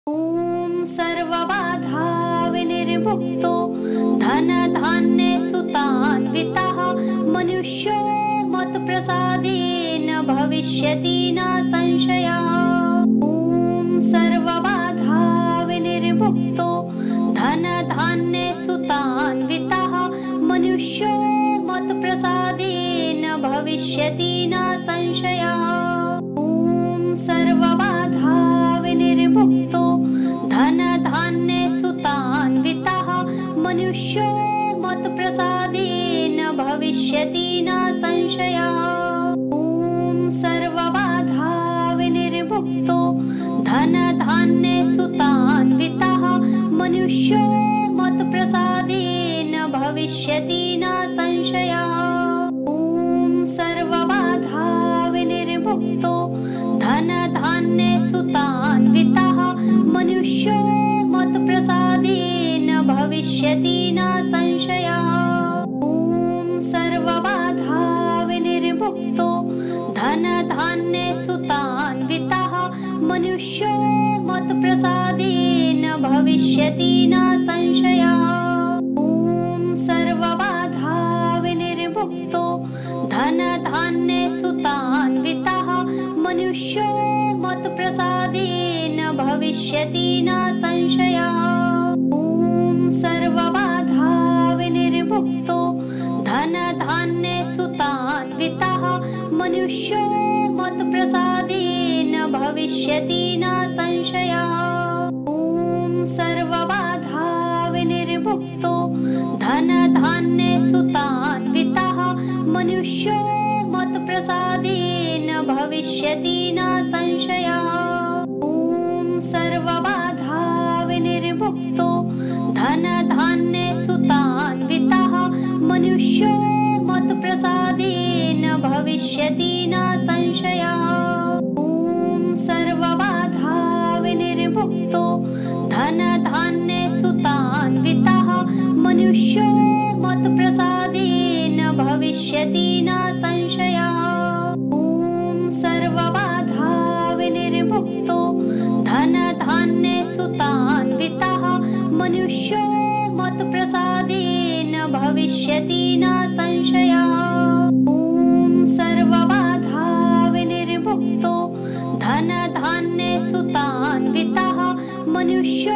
ॐ सर्वबाधा विनिर्मुक्तो धनधान्ये सुतान्वितः मनुष्यो मत्प्रसादेन भविष्यति न संशयः। ॐ सर्वबाधा विनिर्मुक्तो धनधान्ये सुतान्वितः मनुष्यो मत्प्रसादेन भविष्यति न संशयः। ॐ सर्वबाधा विनिर्मुक्तो धनधान्ये सुतान्वितः मनुष्यो मत्प्रसादेन भविष्यति न संशयः। ॐ सर्वबाधा विनिर्मुक्तो धनधान्ये सुतान्वितः मनुष्यो मत्प्रसादेन भविष्यति न संशयः। ॐ सर्वबाधा विनिर्मुक्तो धनधान्ये सुतान्वितः मनुष्यो मत्प्रसादेन भविष्यति न संशयः। ॐ सर्वबाधा विनिर्मुक्तो धनधान्ये सुतान्वितः मनुष्यो मत्प्रसादेन भविष्यति न संशयः। ॐ सर्वबाधा विनिर्मुक्तो धनधान्ये सुतान्वितः मनुष्यो मत्प्रसादेन भविष्यति न संशयः। ॐ सर्वबाधा विनिर्मुक्तो धनधान्ये सुतान्वितः मनुष्यो मत्प्रसादेन भविष्यति न संशयः। ॐ सर्वबाधा विनिर्मुक्तो धनधान्ये सुतान्वितः मनुष्यो मत्प्रसादेन भविष्यति न संशयः। ॐ सर्वबाधा विनिर्मुक्तो धनधान्ये सुतान्वितः मनुष्यो मत्प्रसादेन भविष्यति न संशयः। ॐ सर्वबाधा विनिर्मुक्तो धनधान्ये सुतान्वितः मनुष्यो मत्प्रसादेन भविष्यति न संशयः। ॐ सर्वबाधा विनिर्मुक्तो धनधान्ये सुतान्वितः मनुष्यो मत्प्रसादेन भविष्यति न संशयः। ॐ सर्वबाधा विनिर्मुक्तो धनधान्ये सुतान्वितः मनुष्यो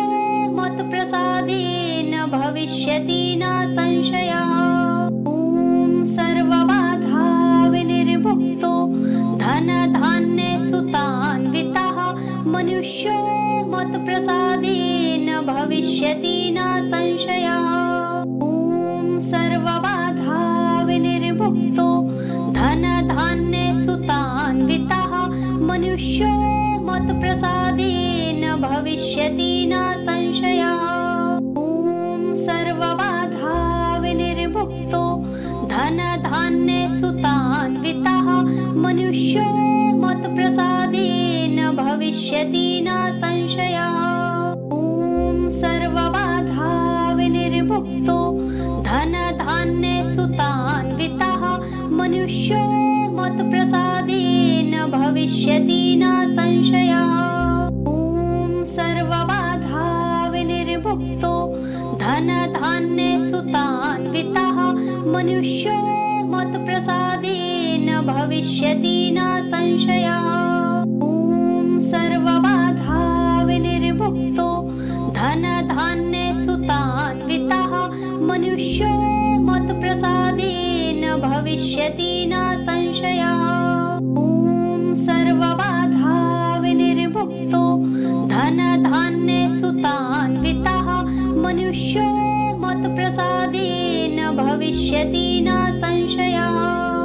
मत्प्रसादेन भविष्यति न संशयः। ॐ सर्वबाधा विनिर्मुक्तो धनधान्ये सुतान्वितः मनुष्यो मत्प्रसादेन भविष्यति न संशयः। ॐ सर्वबाधा विनिर्मुक्तो धनधान्ये सुतान्वितः मनुष्यो मत्प्रसादेन भविष्यति न संशयः। ॐ सर्वबाधा विनिर्मुक्तो धनधान्ये सुतान्वितः मनुष्यो मत्प्रसादेन भविष्यति न संशयः। ॐ सर्वबाधा विनिर्मुक्तो धनधान्ये सुतान्वितः मनुष्यो मत्प्रसादेन भविष्यति न संशयः। ॐ सर्वबाधा विनिर्मुक्तो धनधान्ये सुतान्वितः मनुष्यो मत्प्रसादेन भविष्यति न संशयः। ॐ सर्वबाधा विनिर्मुक्तो धनधान्ये सुतान्वितः मनुष्यो मत्प्रसादेन भविष्यति न संशयः। ॐ सर्वबाधा विनिर्मुक्तो धनधान्ये सुतान्वितः मनुष्यो मत्प्रसादेन भविष्यति न संशयः।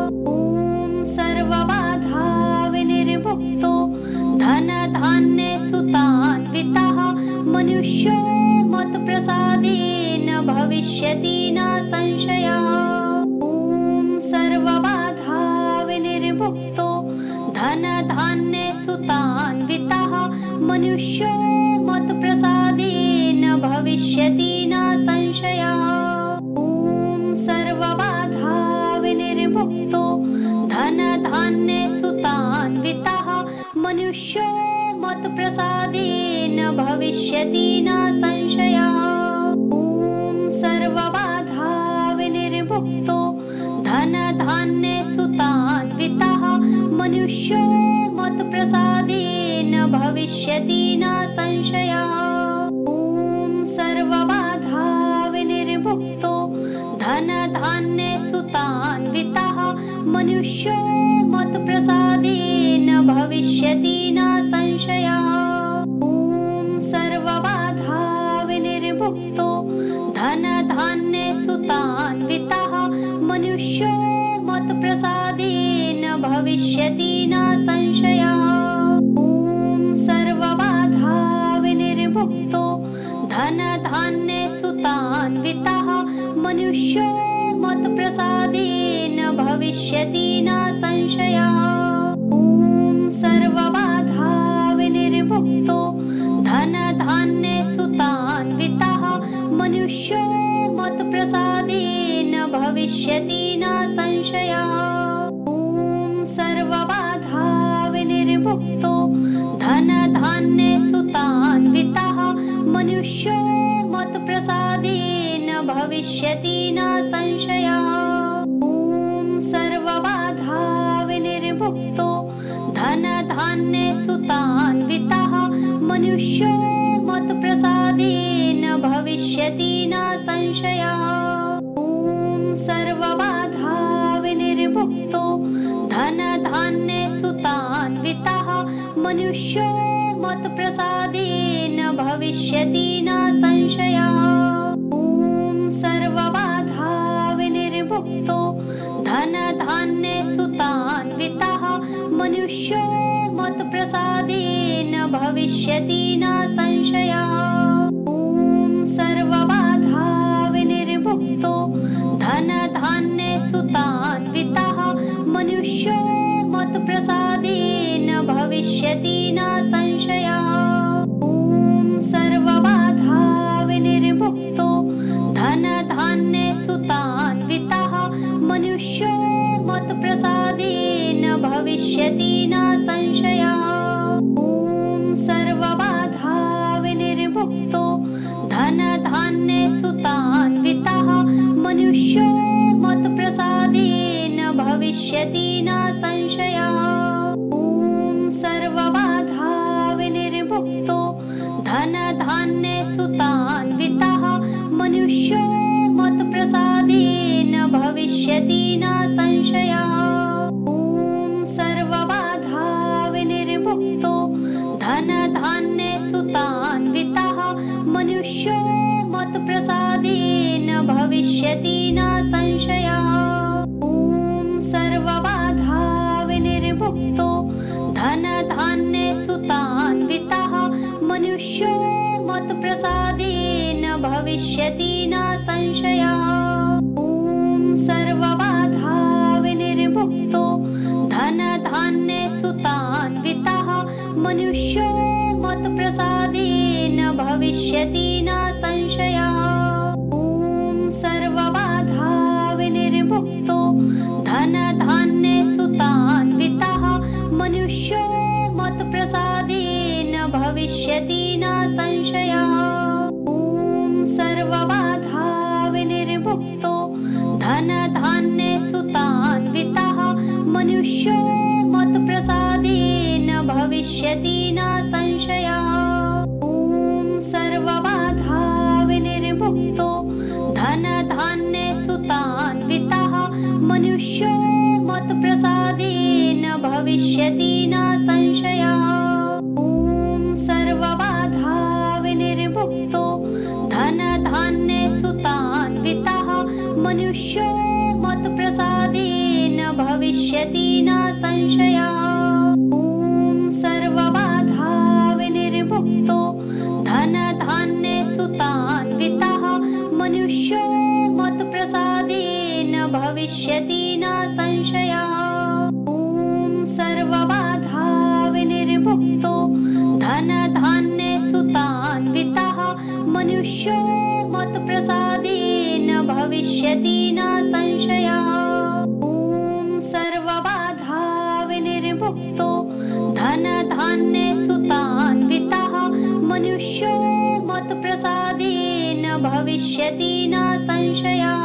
ॐ सर्वबाधा विनिर्मुक्तो धनधान्ये सुतान्वितः मनुष्यो मत्प्रसादेन भविष्यति न संशयः। ॐ सर्वबाधा विनिर्मुक्तो धनधान्ये सुतान्वितः मनुष्यो मत्प्रसादेन भविष्यति न संशयः। ॐ सर्वबाधा विनिर्मुक्तो धनधान्ये सुतान्वितः मनुष्यो मत्प्रसादेन भविष्यति न संशयः। ॐ सर्वबाधा विनिर्मुक्तो धनधान्ये सुतान्वितः मनुष्यो मत्प्रसादेन भविष्यति न संशयः। ॐ सर्वबाधा विनिर्मुक्तो धनधान्ये सुतान्वितः मनुष्यो मत्प्रसादेन भविष्यति न संशयः। ॐ सर्वबाधा विनिर्मुक्तो धनधान्ये सुतान्वितः मनुष्यो मत्प्रसादेन भविष्यति न संशयः। ॐ सर्वबाधा विनिर्मुक्तो धनधान्ये सुतान्वितः मनुष्यो मत्प्रसादेन भविष्यति न संशयः। ॐ सर्वबाधा विनिर्मुक्तो धनधान्ये सुतान्वितः मनुष्यो मत्प्रसादेन भविष्यति न संशयः। ॐ सर्वबाधा विनिर्मुक्तो धनधान्ये सुतान्वितः मनुष्यो मत्प्रसादेन भविष्यति न संशयः। ॐ सर्वबाधा विनिर्मुक्तो धनधान्ये सुतान्वितः मनुष्यो मत्प्रसादेन भविष्यति न संशयः। ॐ सर्वबाधा विनिर्मुक्तो धनधान्ये सुतान्वितः मनुष्यो मत्प्रसादेन भविष्यति न संशयः। ॐ सर्वबाधा विनिर्मुक्तो धनधान्ये सुतान्वितः मनुष्यो मत्प्रसादेन भविष्यति न संशयः। ॐ सर्वबाधा विनिर्मुक्तो धनधान्ये सुतान्वितः मनुष्यो मत्प्रसादेन भविष्यति न संशयः। ॐ सर्वबाधा विनिर्मुक्तो धनधान्ये सुतान्वितः मनुष्यो मत्प्रसादेन भविष्यति न संशयः। ॐ सर्वबाधा विनिर्मुक्तो धनधान्ये सुतान्वितः मनुष्यो मत्प्रसादेन भविष्यति न संशयः। ॐ सर्वबाधा विनिर्मुक्तो धनधान्ये सुतान्वितः मनुष्यो मत्प्रसादेन भविष्यति न संशयः। ॐ सर्वबाधा विनिर्मुक्तो धनधान्ये सुतान्वितः मनुष्यो मत्प्रसादेन भविष्यति न संशयः। ॐ सर्वबाधा विनिर्मुक्तो धनधान्ये सुतान्वितः मनुष्यो मत्प्रसादेन भविष्यति न संशयः। ॐ सर्वबाधा विनिर्मुक्तो धनधान्ये सुतान्वितः मनुष्यो मत्प्रसादेन भविष्यति न संशयः। ॐ सर्वबाधा विनिर्मुक्तो धनधान्ये सुतान्वितः मनुष्यो मत्प्रसादेन भविष्यति न संशयः। ॐ सर्वबाधा विनिर्मुक्तो धनधान्ये सुतान्वितः मनुष्यो मत्प्रसादेन भविष्यति न संशयः। ॐ सर्वबाधा विनिर्मुक्तो धनधान्ये सुतान्वितः मनुष्यो मत्प्रसादेन भविष्यति न संशयः। ॐ सर्वबाधा विनिर्मुक्तो धनधान्ये सुतान्वितः मनुष्यो मत्प्रसादेन भविष्यति न संशयः। ॐ सर्वबाधा विनिर्मुक्तो धनधान्ये सुतान्वितः मनुष्यो मत्प्रसादेन भविष्यति न संशयः। ॐ सर्वबाधा विनिर्मुक्तो धनधान्ये सुतान्वितः मनुष्यो मत्प्रसादेन भविष्यति न संशयः। ॐ सर्वबाधा विनिर्मुक्तो धनधान्ये सुतान्वितः मनुष्यो मत्प्रसादेन भविष्यति न संशयः।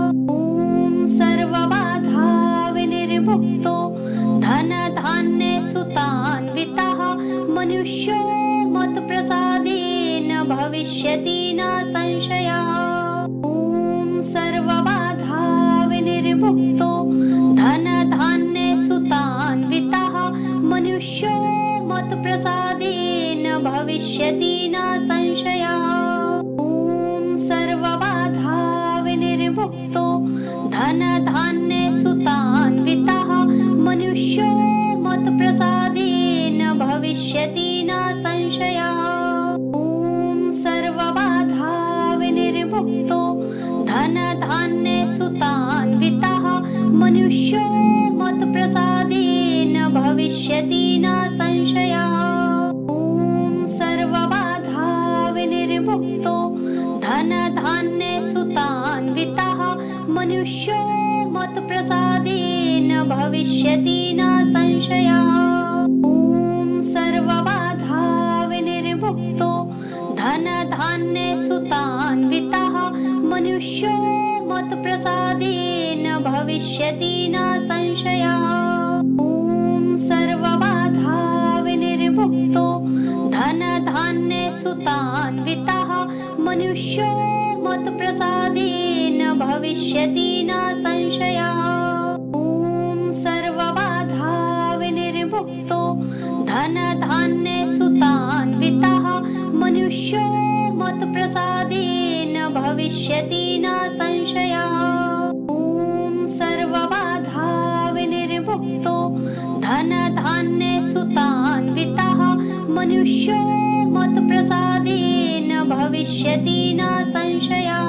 ॐ सर्वबाधा विनिर्मुक्तो धनधान्ये सुतान्वितः मनुष्यो मत्प्रसादेन भविष्यति न संशयः। ॐ सर्वबाधा विनिर्मुक्तो धनधान्ये सुतान्वितः मनुष्यो मत्प्रसादेन भविष्यति न संशयः। ॐ सर्वबाधा विनिर्मुक्तो धनधान्ये सुतान्वितः मनुष्यो मत्प्रसादेन भविष्यति न संशयः। ॐ सर्वबाधा विनिर्मुक्तो धनधान्ये सुतान्वितः मनुष्यो मत्प्रसादेन भविष्यति न संशयः। ॐ सर्वबाधा विनिर्मुक्तो धनधान्ये सुतान्वितः मनुष्यो मत्प्रसादेन भविष्यति न संशयः। ॐ सर्वबाधा विनिर्मुक्तो धनधान्ये सुतान्वितः मनुष्यो मत्प्रसादेन भविष्यति न संशयः। ॐ सर्वबाधा विनिर्मुक्तो धनधान्ये सुतान्वितः मनुष्यो मत्प्रसादेन भविष्यति न संशयः। ॐ सर्वबाधा विनिर्मुक्तो धनधान्ये सुतान्वितः मनुष्यो मत्प्रसादेन भविष्यति न संशयः। ॐ सर्वबाधा विनिर्मुक्तो धनधान्ये सुतान्वितः मनुष्यो मत्प्रसादेन भविष्यति न संशयः।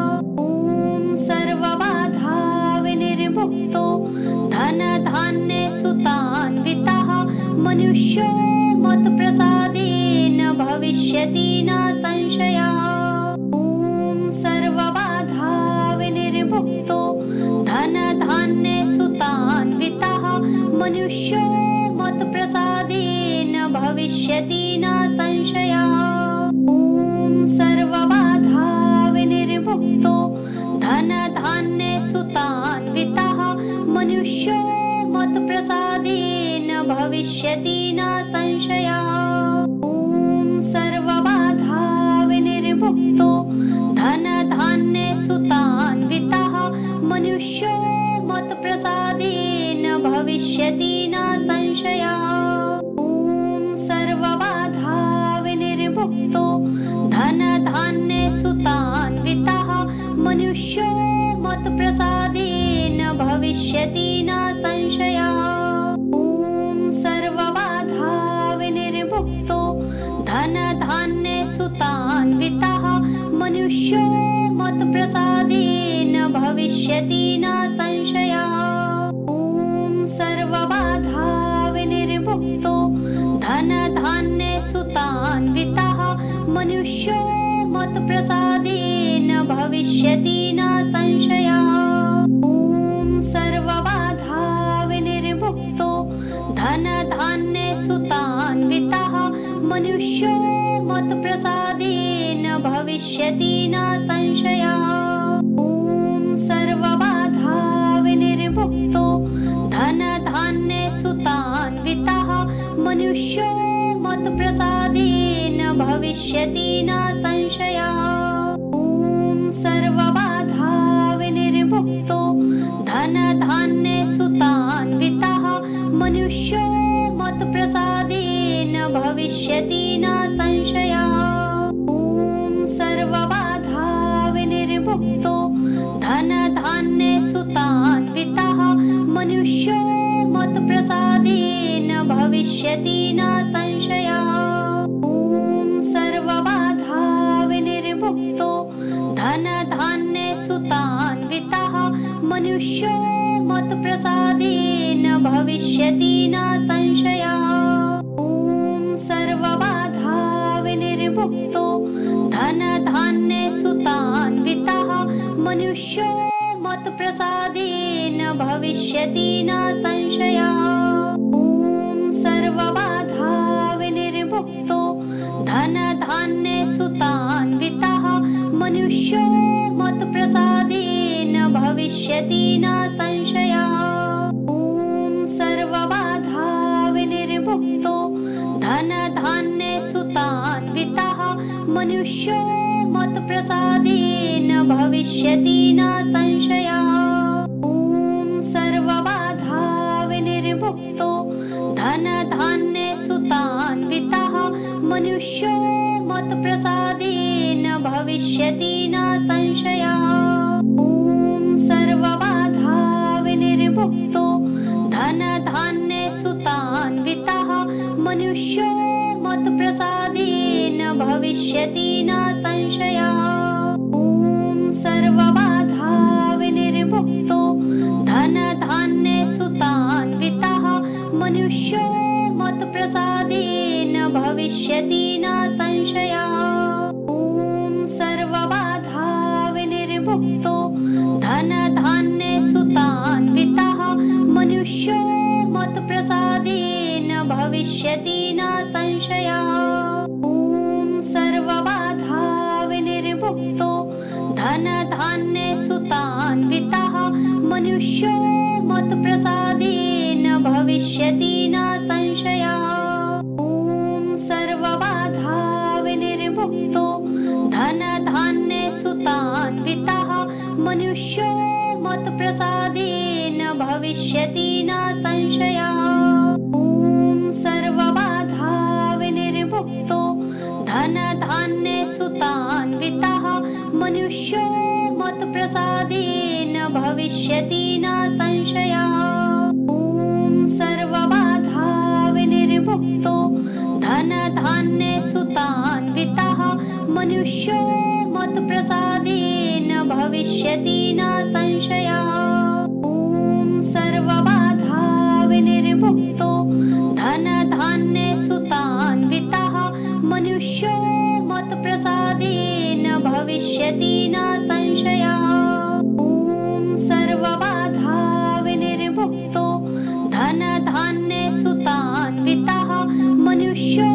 ॐ सर्वबाधा विनिर्मुक्तो धनधान्ये सुतान्वितः मनुष्यो मत्प्रसादेन भविष्यति न संशयः। ॐ सर्वबाधा विनिर्मुक्तो धनधान्ये सुतान्वितः मनुष्यो मत्प्रसादेन भविष्यति न संशयः। ॐ सर्वबाधा विनिर्मुक्तो धनधान्ये सुतान्वितः मनुष्यो मत्प्रसादेन भविष्यति न संशयः। ॐ सर्वबाधा विनिर्मुक्तो धनधान्ये सुतान्वितः मनुष्यो मत्प्रसादेन भविष्यति न संशयः। ॐ सर्वबाधा विनिर्मुक्तो धनधान्ये सुतान्वितः मनुष्यो मत्प्रसादेन भविष्यति न संशयः। ॐ सर्वबाधा विनिर्मुक्तो धनधान्ये सुतान्वितः मनुष्यो मत्प्रसादेन भविष्यति न संशयः। ॐ सर्वबाधा विनिर्मुक्तो धनधान्ये सुतान्वितः मनुष्यो मत्प्रसादेन भविष्यति न संशयः। ॐ सर्वबाधा विनिर्मुक्तो धनधान्ये सुतान्वितः मनुष्यो मत्प्रसादेन भविष्यति न संशयः। ॐ सर्वबाधा विनिर्मुक्तो धनधान्ये सुतान्वितः मनुष्यो मत्प्रसादेन भविष्यति न संशयः। ॐ सर्वबाधा विनिर्मुक्तो धनधान्ये सुतान्वितः मनुष्यो मत्प्रसादेन भविष्यति न संशयः। ॐ सर्वबाधा विनिर्मुक्तो धनधान्ये सुतान्वितः मनुष्यो मत्प्रसादेन भविष्यति न संशयः। ॐ सर्वबाधा विनिर्मुक्तो धनधान्ये सुतान्वितः मनुष्यो मत्प्रसादेन भविष्यति न संशयः। ॐ सर्वबाधा विनिर्मुक्तो धनधान्ये सुतान्वितः मनुष्यो मत्प्रसादेन भविष्यति न संशयः। ॐ सर्वबाधा विनिर्मुक्तो धनधान्ये धनधान्ये सुतान्वितः मनुष्यो मत्प्रसादेन भविष्यति न संशयः। ॐ सर्वबाधा विनिर्मुक्तो धनधान्ये सुतान्वितः मनुष्यो मत्प्रसादेन भविष्यति न संशयः। ॐ सर्वबाधा विनिर्मुक्तो धनधान्ये सुतान्वितः मनुष्यो मत्प्रसादेन भविष्यति न संशयः। ॐ सर्वबाधा विनिर्मुक्तो धनधान्ये सुतान्वितः मनुष्यो मत्प्रसादेन भविष्यति न संशयः। ॐ सर्वबाधा विनिर्मुक्तो धनधान्ये सुतान्वितः मनुष्यो मत्प्रसादेन भविष्यति न संशयः। ॐ सर्वबाधा विनिर्मुक्तो धनधान्ये सुतान्वितः मनुष्यो मत्प्रसादेन भविष्यति न संशयः। ॐ सर्वबाधा विनिर्मुक्तो धनधान्ये सुतान्वितः मनुष्यो मत्प्रसादेन भविष्यति न संशयः। ॐ सर्वबाधा विनिर्मुक्तो धनधान्ये सुतान्वितः मनुष्यो मत्प्रसादेन भविष्यति न संशयः। ॐ सर्वबाधा विनिर्मुक्तो धनधान्ये सुतान्वितः मनुष्यो मत्प्रसादेन भविष्यति न संशयः। ॐ सर्वबाधा विनिर्मुक्तो धनधान्ये सुतान्वितः मनुष्यो मत्प्रसादेन भविष्यति न संशयः। ॐ सर्वबाधा विनिर्मुक्तो धनधान्ये सुतान्वितः मनुष्यो मत्प्रसादेन भविष्यति न संशयः। ॐ सर्वबाधा विनिर्मुक्तो धनधान्ये सुतान्वितः मनुष्यो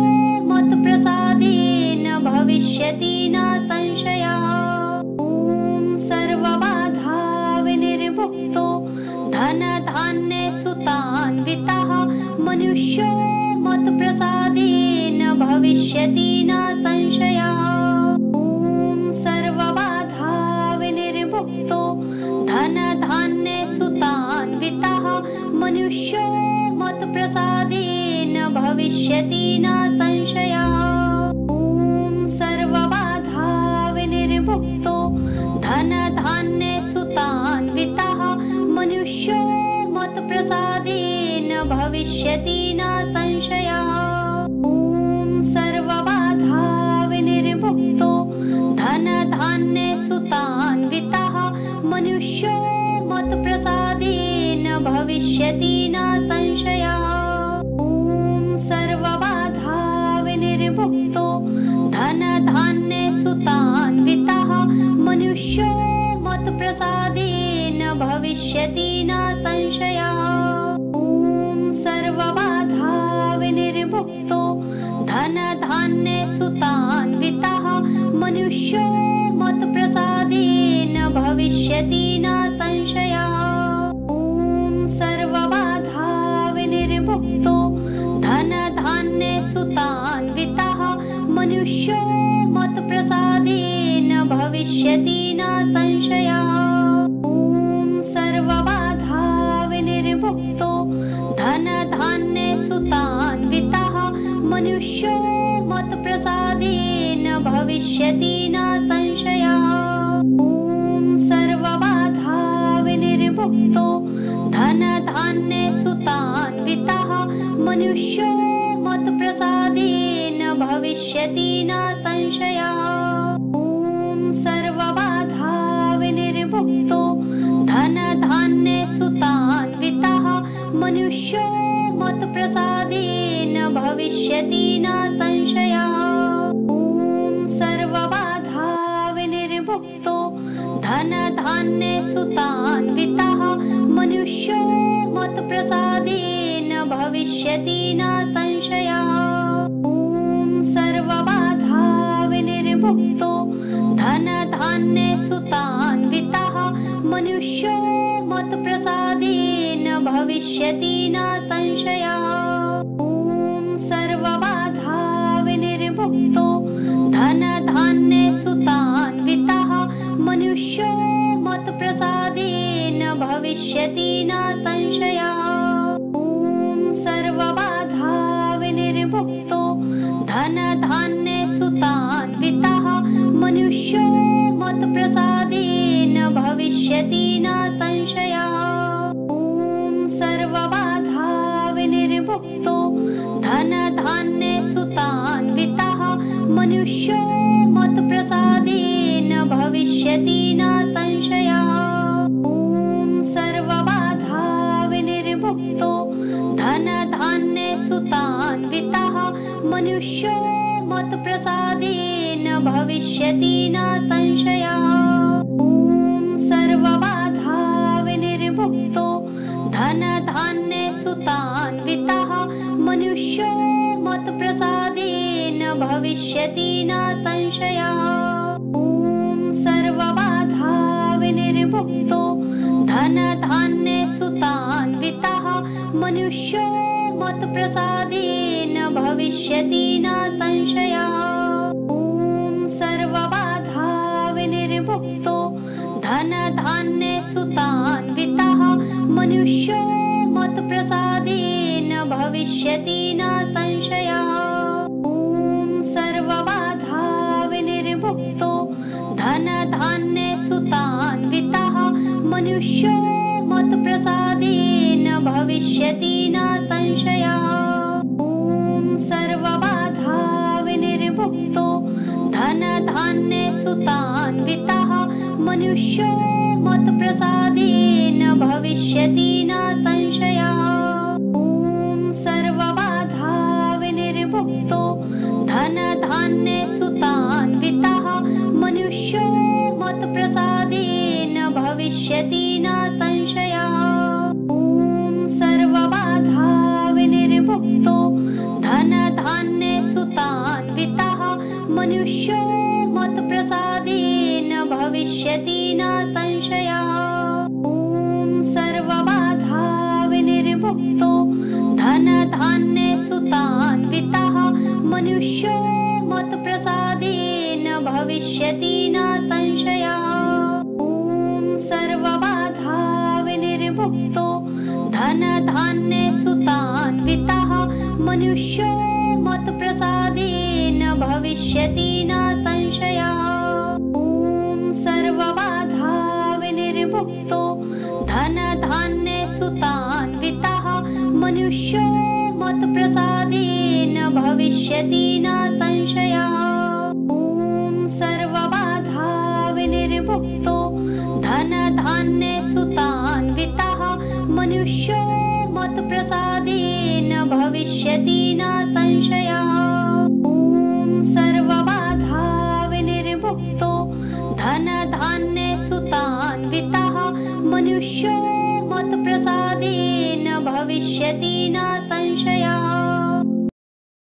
मत्प्रसादेन भविष्यति न संशयः। ॐ सर्वबाधा विनिर्मुक्तो धनधान्ये सुतान्वितः मनुष्यो मत्प्रसादेन भविष्यति न संशयः। ॐ सर्वबाधा विनिर्मुक्तो धनधान्ये सुतान्वितः मनुष्यो मत्प्रसादेन भविष्यति न संशयः। ॐ सर्वबाधा विनिर्मुक्तो धनधान्ये सुतान्वितः मनुष्यो मत्प्रसादेन भविष्यति न संशयः। ॐ सर्वबाधा विनिर्मुक्तो धनधान्ये सुतान्वितः मनुष्यो मत्प्रसादेन भविष्यति न संशयः। ॐ सर्वबाधा विनिर्मुक्तो धनधान्ये सुतान्वितः मनुष्यो मत्प्रसादेन भविष्यति न संशयः। ॐ सर्वबाधा विनिर्मुक्तो धनधान्ये सुतान्वितः मनुष्यो मत्प्रसादेन भविष्यति न संशयः। ॐ सर्वबाधा विनिर्मुक्तो धनधान्ये सुतान्वितः मनुष्यो मत्प्रसादेन भविष्यति न संशयः। ॐ सर्वबाधा विनिर्मुक्तो धनधान्ये सुतान्वितः मनुष्यो मत्प्रसादेन भविष्यति न संशयः। ॐ सर्वबाधा विनिर्मुक्तो धनधान्ये सुतान्वितः मनुष्यो मत्प्रसादेन भविष्यति न संशयः। ॐ सर्वबाधा विनिर्मुक्तो धनधान्ये सुतान्वितः मनुष्यो मत्प्रसादेन भविष्यति न संशयः। ॐ सर्वबाधा विनिर्मुक्तो धनधान्ये सुतान्वितः मनुष्यो मत्प्रसादेन भविष्यति न संशयः। ॐ सर्वबाधा निर्भुक्तो धनधान्ये सुतान्वितः मनुष्यो मत्प्रसादेन भविष्यति न संशयः। ॐ सर्वबाधा विनिर्मुक्तो धनधान्ये सुतान्वितः मनुष्यो मत्प्रसादेन भविष्यति न संशयः। ॐ सर्वबाधा विनिर्मुक्तो धनधान्ये सुतान्वितः मनुष्यो मत्प्रसादेन भविष्यति न संशयः। ॐ सर्वबाधा विनिर्मुक्तो धनधान्ये सुतान्वितः मनुष्यो मत्प्रसादेन भविष्यति न संशयः। ॐ सर्वबाधा विनिर्मुक्तो धनधान्ये सुतान्वितः मनुष्यो मत्प्रसादेन भविष्यति न संशयः। ॐ सर्वबाधा विनिर्मुक्तो धनधान्ये सुतान्वितः मनुष्यो मत्प्रसादेन भविष्यति न संशयः। ॐ सर्वबाधा विनिर्मुक्तो धनधान्ये सुतान्वितः मनुष्यो मत्प्रसादेन भविष्यति न संशयः। ॐ सर्वबाधा विनिर्मुक्तो धनधान्ये सुतान्वितः मनुष्यो मत्प्रसादेन भविष्यति न संशयः। ॐ सर्वबाधा विनिर्मुक्तो धनधान्ये सुतान्वितः मनुष्यो मत्प्रसादेन भविष्यति न संशयः। ॐ सर्वबाधा विनिर्मुक्तो धनधान्ये सुतान्वितः मनुष्यो मत्प्रसादेन भविष्यति न संशयः। ॐ सर्वबाधा विनिर्मुक्तो धनधान्ये सुतान्वितः मनुष्यो मत्प्रसादेन भविष्यति न संशयः। ॐ सर्वबाधा विनिर्मुक्तो धनधान्ये सुतान्वितः मनुष्यो मत्प्रसादेन भविष्यति न संशयः। ॐ सर्वबाधा विनिर्मुक्तो धनधान्ये सुतान्वितः मनुष्यो मत्प्रसादेन भविष्यति न संशयः। ॐ सर्वबाधा विनिर्मुक्तो धनधान्ये सुतान्वितः मनुष्यो मत्प्रसादेन भविष्यति न संशयः। ॐ सर्वबाधा विनिर्मुक्तो धनधान्ये सुतान्वितः मनुष्यो मत्प्रसादेन भविष्यति न संशयः। ॐ सर्वबाधा विनिर्मुक्तो धनधान्ये सुतान्वितः मनुष्यो मत्प्रसादेन भविष्यति न संशयः। ॐ सर्वबाधा विनिर्मुक्तो धनधान्ये सुतान्वितः मनुष्यो मत्प्रसादेन भविष्यति न संशयः।